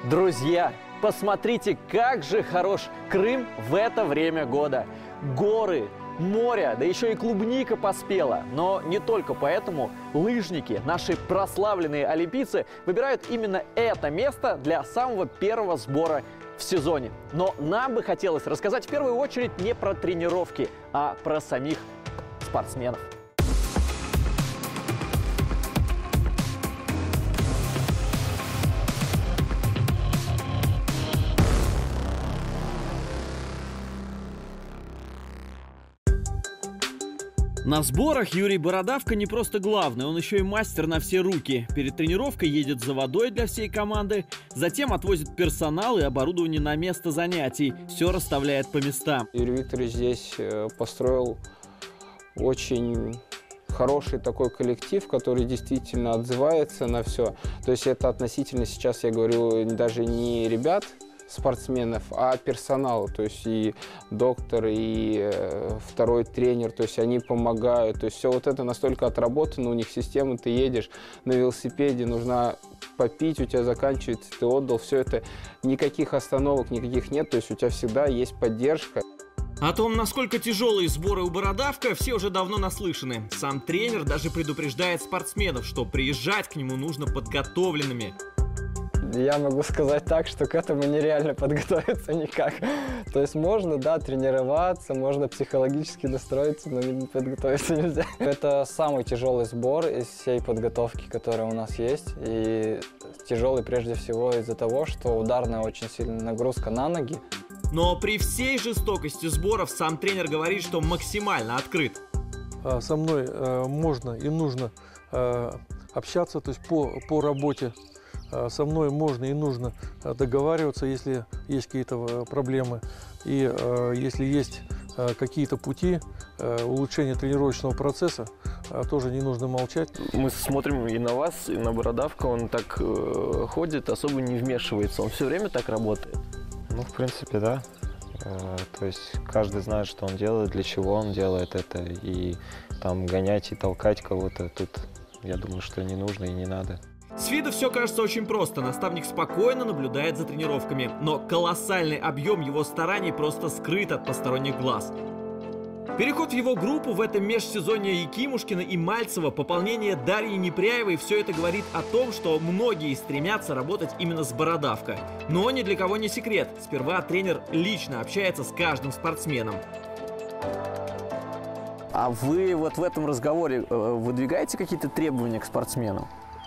Друзья, посмотрите, как же хорош Крым в это время года. Горы, море, да еще и клубника поспела. Но не только поэтому лыжники, наши прославленные олимпийцы, выбирают именно это место для самого первого сбора в сезоне. Но нам бы хотелось рассказать в первую очередь не про тренировки, а про самих спортсменов. На сборах Юрий Бородавка не просто главный, он еще и мастер на все руки. Перед тренировкой едет за водой для всей команды, затем отвозит персонал и оборудование на место занятий, все расставляет по местам. Юрий Викторович здесь построил очень хороший такой коллектив, который действительно отзывается на все. То есть это относительно, сейчас я говорю, даже не ребят, спортсменов, а персонала, то есть и доктор, и второй тренер, то есть они помогают, то есть все вот это настолько отработано, у них система, ты едешь на велосипеде, нужно попить, у тебя заканчивается, ты отдал, все это, никаких остановок, никаких нет, то есть у тебя всегда есть поддержка. О том, насколько тяжелые сборы у Бородавка, все уже давно наслышаны. Сам тренер даже предупреждает спортсменов, что приезжать к нему нужно подготовленными. Я могу сказать так, что к этому нереально подготовиться никак. То есть можно, да, тренироваться, можно психологически настроиться, но подготовиться нельзя. Это самый тяжелый сбор из всей подготовки, которая у нас есть. И тяжелый прежде всего из-за того, что ударная очень сильная нагрузка на ноги. Но при всей жестокости сборов сам тренер говорит, что максимально открыт. Со мной можно и нужно общаться, то есть по работе. Со мной можно и нужно договариваться, если есть какие-то проблемы. И если есть какие-то пути улучшения тренировочного процесса, тоже не нужно молчать. Мы смотрим и на вас, и на Бородавка. Он так ходит, особо не вмешивается. Он все время так работает? Ну, в принципе, да. То есть каждый знает, что он делает, для чего он делает это. И там гонять и толкать кого-то тут, я думаю, что не нужно и не надо. С виду все кажется очень просто. Наставник спокойно наблюдает за тренировками. Но колоссальный объем его стараний просто скрыт от посторонних глаз. Переход в его группу в этом межсезонье Якимушкина и Мальцева, пополнение Дарьи Непряевой — все это говорит о том, что многие стремятся работать именно с Бородавка. Но ни для кого не секрет. Сперва тренер лично общается с каждым спортсменом. А вы вот в этом разговоре выдвигаете какие-то требования к спортсмену?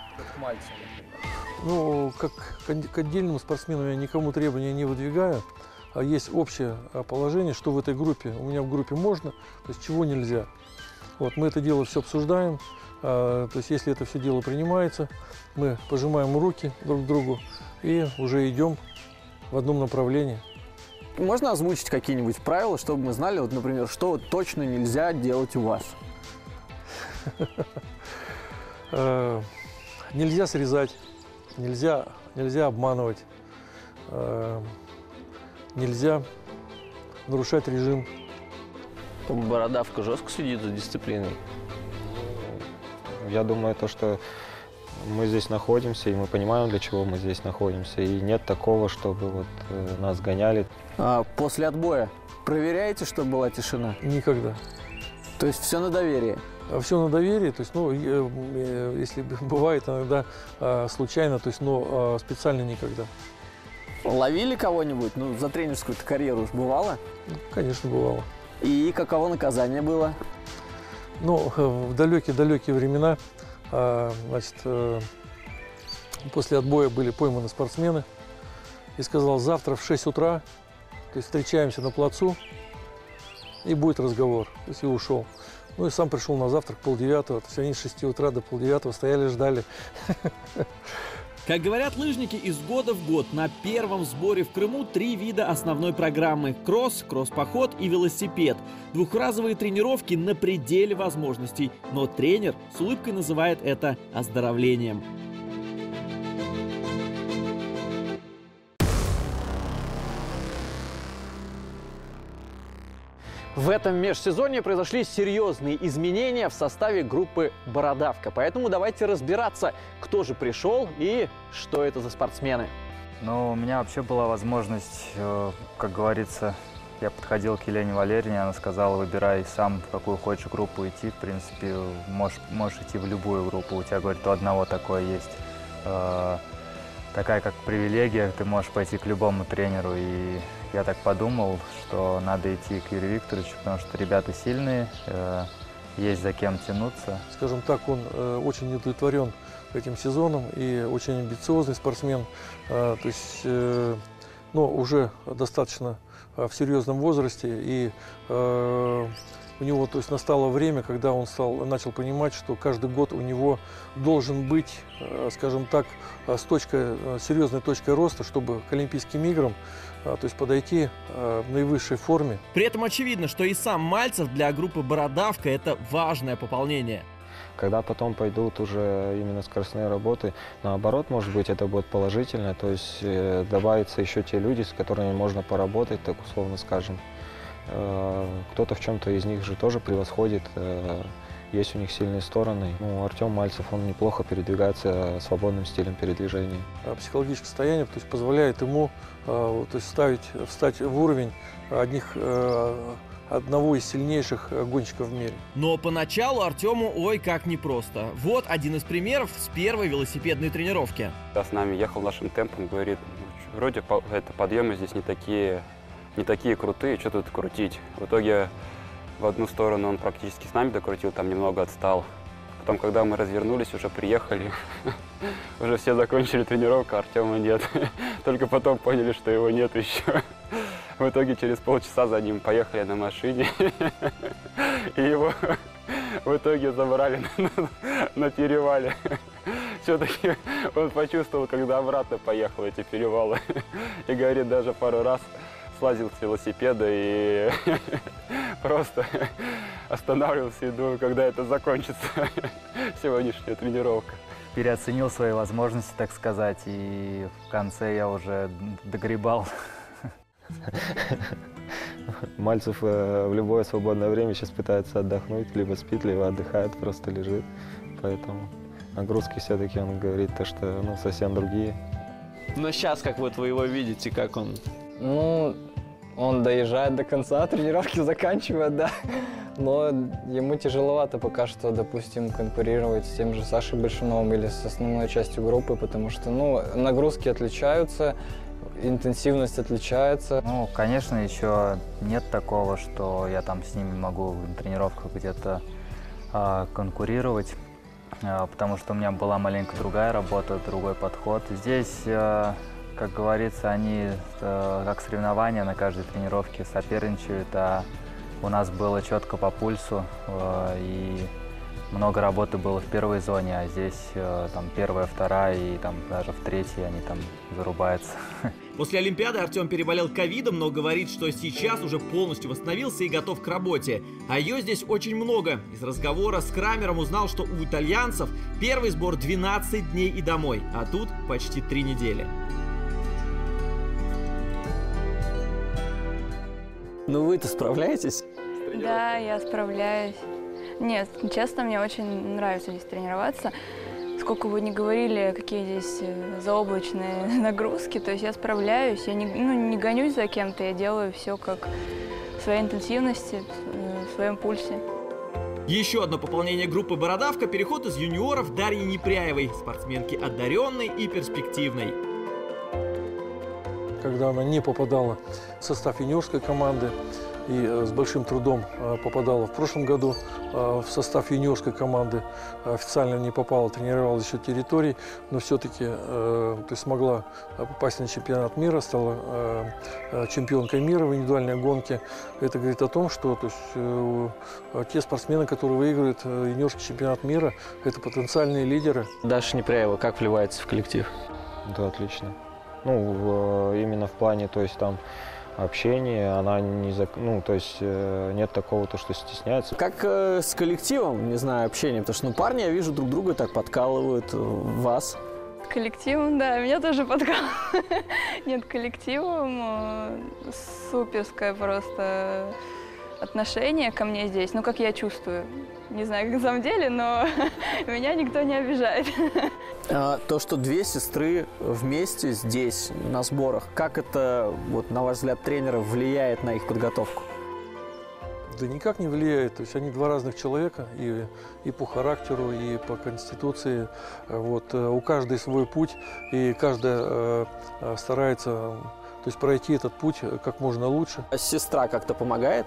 Ну, как к отдельному спортсмену я никому требования не выдвигаю. А есть общее положение, что в этой группе, у меня в группе можно, то есть чего нельзя. Вот, мы это дело все обсуждаем. То есть если это все дело принимается, мы пожимаем руки друг к другу и уже идем в одном направлении. Можно озвучить какие-нибудь правила, чтобы мы знали, вот, например, что вот точно нельзя делать у вас? Нельзя срезать, нельзя обманывать, нельзя нарушать режим. Бородавка жестко следит за дисциплиной. Я думаю, то, что мы здесь находимся, и мы понимаем, для чего мы здесь находимся. И нет такого, чтобы вот нас гоняли. А после отбоя проверяете, чтобы была тишина? Никогда. То есть все на доверии? Все на доверии, то есть, ну, если бывает иногда случайно, то есть, но специально никогда. Ловили кого-нибудь? Ну, за тренерскую карьеру уж бывало? Конечно, бывало. И каково наказание было? Ну, в далекие-далекие времена, значит, после отбоя были пойманы спортсмены и сказал, завтра в 6 утра, то есть, встречаемся на плацу и будет разговор, то есть, и ушел. Ну и сам пришел на завтрак 8:30, то есть они с 6 утра до 9:30 стояли, ждали. Как говорят лыжники, из года в год на первом сборе в Крыму 3 вида основной программы: кросс, кросс-поход и велосипед. Двухразовые тренировки на пределе возможностей, но тренер с улыбкой называет это оздоровлением. В этом межсезонье произошли серьезные изменения в составе группы «Бородавка». Поэтому давайте разбираться, кто же пришел и что это за спортсмены. Ну, у меня вообще была возможность, как говорится, я подходил к Елене Валерьевне, она сказала, выбирай сам, в какую хочешь группу идти. В принципе, можешь идти в любую группу, у тебя, говорит, у одного такое есть. Такая как привилегия, ты можешь пойти к любому тренеру. И я так подумал, что надо идти к Юрию Викторовичу, потому что ребята сильные, есть за кем тянуться. Скажем так, он очень удовлетворен этим сезоном и очень амбициозный спортсмен. То есть, но уже достаточно в серьезном возрасте, и у него, то есть, настало время, когда он начал понимать, что каждый год у него должен быть, скажем так, серьезной точкой роста, чтобы к Олимпийским играм, то есть, подойти в наивысшей форме. При этом очевидно, что и сам Мальцев для группы «Бородавка» – это важное пополнение. Когда потом пойдут уже именно скоростные работы, наоборот, может быть, это будет положительно, то есть добавятся еще те люди, с которыми можно поработать, так условно скажем. Кто-то в чем-то из них же тоже превосходит, есть у них сильные стороны. Ну, Артем Мальцев, он неплохо передвигается свободным стилем передвижения. Психологическое состояние, то есть, позволяет ему, то есть, встать в уровень одного из сильнейших гонщиков в мире. Но поначалу Артему ой как непросто. Вот один из примеров с первой велосипедной тренировки. С нами ехал нашим темпом, говорит, вроде подъемы здесь не такие крутые, что тут крутить. В итоге в одну сторону он практически с нами докрутил, там немного отстал. Потом, когда мы развернулись, уже приехали, уже все закончили тренировку, Артема нет. Только потом поняли, что его нет еще. В итоге через полчаса за ним поехали на машине, и его в итоге забрали на перевале. Все-таки он почувствовал, когда обратно поехал эти перевалы. И говорит, даже пару раз слазил с велосипеда и просто останавливался и думал, когда это закончится, сегодняшняя тренировка. Переоценил свои возможности, так сказать, и в конце я уже догребал. Мальцев в любое свободное время сейчас пытается отдохнуть, либо спит, либо отдыхает, просто лежит. Поэтому нагрузки все-таки, он говорит, что совсем другие. Но сейчас, как вот вы его видите, как он? Ну, он доезжает до конца, тренировки заканчивает, да. Но ему тяжеловато пока что, допустим, конкурировать с тем же Сашей Большуновым или с основной частью группы, потому что, нагрузки отличаются, интенсивность отличается. Ну, конечно, еще нет такого, что я там с ними могу на тренировках где-то конкурировать, потому что у меня была маленько другая работа, другой подход. Здесь, как говорится, они как соревнования на каждой тренировке соперничают, а у нас было четко по пульсу, и много работы было в первой зоне, а здесь там первая, вторая и там даже в третьей они там зарубаются. После Олимпиады Артем переболел ковидом, но говорит, что сейчас уже полностью восстановился и готов к работе. А ее здесь очень много. Из разговора с Крамером узнал, что у итальянцев первый сбор 12 дней и домой, а тут почти 3 недели. Ну вы-то справляетесь? Да, я справляюсь. Нет, честно, мне очень нравится здесь тренироваться. Сколько бы ни говорили, какие здесь заоблачные нагрузки, то есть я справляюсь, я не гонюсь за кем-то, я делаю все как в своей интенсивности, в своем пульсе. Еще одно пополнение группы «Бородавка» – переход из юниоров Дарьи Непряевой, спортсменки одаренной и перспективной. Когда она не попадала в состав юниорской команды и с большим трудом попадала в прошлом году в состав юниорской команды, официально не попала, тренировалась еще территорий, но все-таки смогла попасть на чемпионат мира, стала чемпионкой мира в индивидуальной гонке. Это говорит о том, что те спортсмены, которые выигрывают юниорский чемпионат мира, это потенциальные лидеры. Даша Непряева как вливается в коллектив? Да, отлично. Именно в плане, там общения, она нет такого, что стесняется. Как с коллективом, не знаю, общение, потому что парни, я вижу, друг друга так подкалывают, вас. С коллективом, да, меня тоже подкалывают. Нет, коллективом суперская просто отношение ко мне здесь, ну, как я чувствую. Не знаю, как на самом деле, но меня никто не обижает. То, что две сестры вместе здесь, на сборах, как это, вот, на ваш взгляд, тренера влияет на их подготовку? Да никак не влияет. То есть они два разных человека и по характеру, и по конституции. Вот, у каждой свой путь, и каждая старается, то есть, пройти этот путь как можно лучше. А сестра как-то помогает?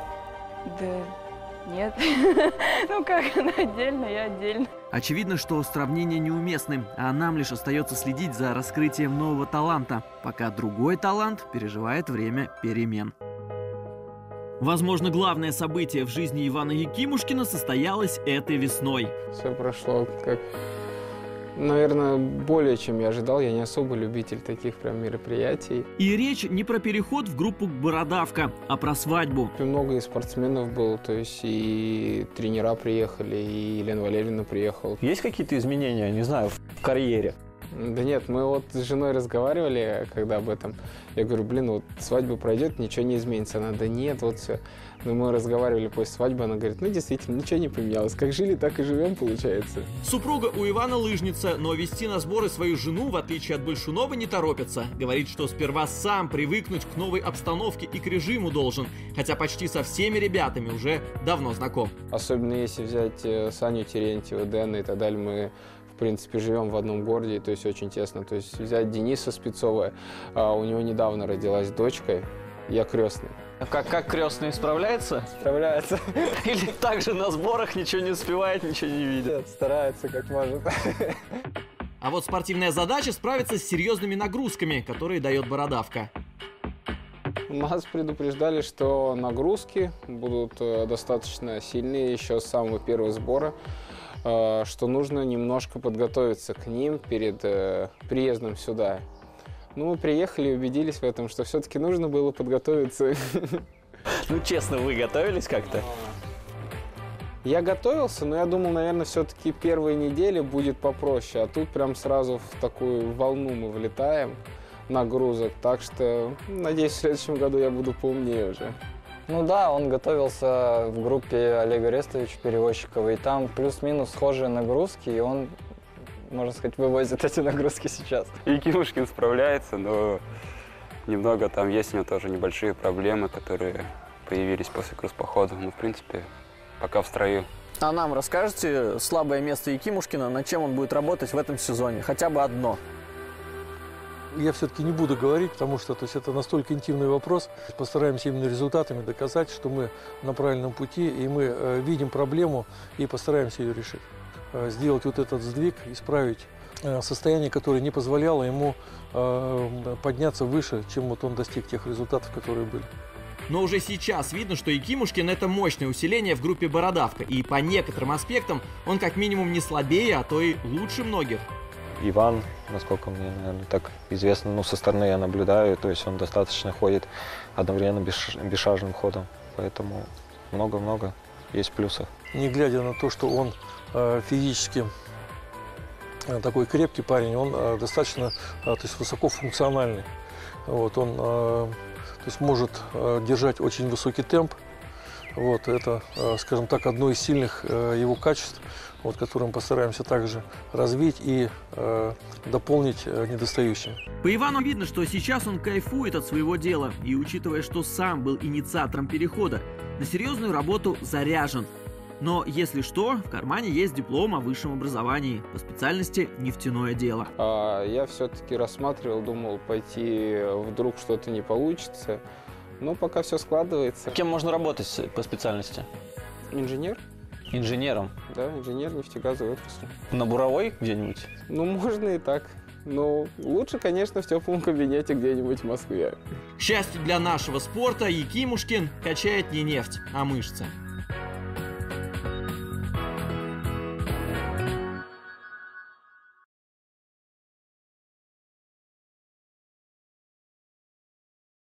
Да нет. Ну как, она отдельно, я отдельно. Очевидно, что сравнения неуместны, а нам лишь остается следить за раскрытием нового таланта, пока другой талант переживает время перемен. Возможно, главное событие в жизни Ивана Якимушкина состоялось этой весной. Все прошло как, наверное, более чем я ожидал. Я не особо любитель таких прям мероприятий. И речь не про переход в группу «Бородавка», а про свадьбу. Много и спортсменов было, то есть и тренера приехали, и Елена Валерьевна приехала. Есть какие-то изменения, не знаю, в карьере? Да нет, мы вот с женой разговаривали, когда об этом. Я говорю, блин, вот свадьба пройдет, ничего не изменится. Она, да нет, вот все. Но мы разговаривали после свадьбы, она говорит, ну действительно, ничего не поменялось. Как жили, так и живем, получается. Супруга у Ивана лыжница, но вести на сборы свою жену, в отличие от Большунова, не торопится. Говорит, что сперва сам привыкнуть к новой обстановке и к режиму должен, хотя почти со всеми ребятами уже давно знаком. Особенно если взять Саню Терентьева, Дэна и так далее, мы, в принципе, живем в одном городе, то есть очень тесно. То есть взять Дениса Спецова, у него недавно родилась дочка, я крестный. Как крестный справляется? Справляется. Или также на сборах ничего не успевает, ничего не видит? Нет, старается как может. А вот спортивная задача справиться с серьезными нагрузками, которые дает Бородавка. Нас предупреждали, что нагрузки будут достаточно сильные еще с самого первого сбора, что нужно немножко подготовиться к ним перед приездом сюда. Ну, мы приехали и убедились в этом, что все-таки нужно было подготовиться. Ну, честно, вы готовились как-то? Я готовился, но я думал, наверное, все-таки первые недели будет попроще. А тут прям сразу в такую волну мы влетаем нагрузок. Так что, надеюсь, в следующем году я буду поумнее уже. Ну да, он готовился в группе Олега Рестовича Перевозчикова, и там плюс-минус схожие нагрузки, и он, можно сказать, вывозит эти нагрузки сейчас. Якимушкин справляется, но немного там есть у него тоже небольшие проблемы, которые появились после кросс-похода. Ну, в принципе, пока в строю. А нам расскажете слабое место Якимушкина, над чем он будет работать в этом сезоне? Хотя бы одно. Я все-таки не буду говорить, потому что то есть, это настолько интимный вопрос. Постараемся именно результатами доказать, что мы на правильном пути, и мы видим проблему и постараемся ее решить. Сделать вот этот сдвиг, исправить состояние, которое не позволяло ему подняться выше, чем вот он достиг тех результатов, которые были. Но уже сейчас видно, что Якимушкин – это мощное усиление в группе «Бородавка», и по некоторым аспектам он как минимум не слабее, а то и лучше многих. Иван, насколько мне, наверное, так известно, ну, со стороны я наблюдаю, то есть он достаточно ходит одновременно бесшажным ходом, поэтому много-много есть плюсов. Не глядя на то, что он физически такой крепкий парень, он достаточно то есть, высокофункциональный. Вот, он то есть, может держать очень высокий темп. Вот, это, скажем так, одно из сильных его качеств, вот, которые мы постараемся также развить и дополнить недостающим. По Ивану видно, что сейчас он кайфует от своего дела и, учитывая, что сам был инициатором перехода, на серьезную работу заряжен. Но, если что, в кармане есть диплом о высшем образовании по специальности «Нефтяное дело». Я все-таки рассматривал, думал, пойти, вдруг что-то не получится. Но пока все складывается. Кем можно работать по специальности? Инженер. Инженером? Да, инженер нефтегазовой отрасли. На буровой где-нибудь? Ну, можно и так. Но лучше, конечно, в теплом кабинете где-нибудь в Москве. К счастью для нашего спорта, Якимушкин качает не нефть, а мышцы.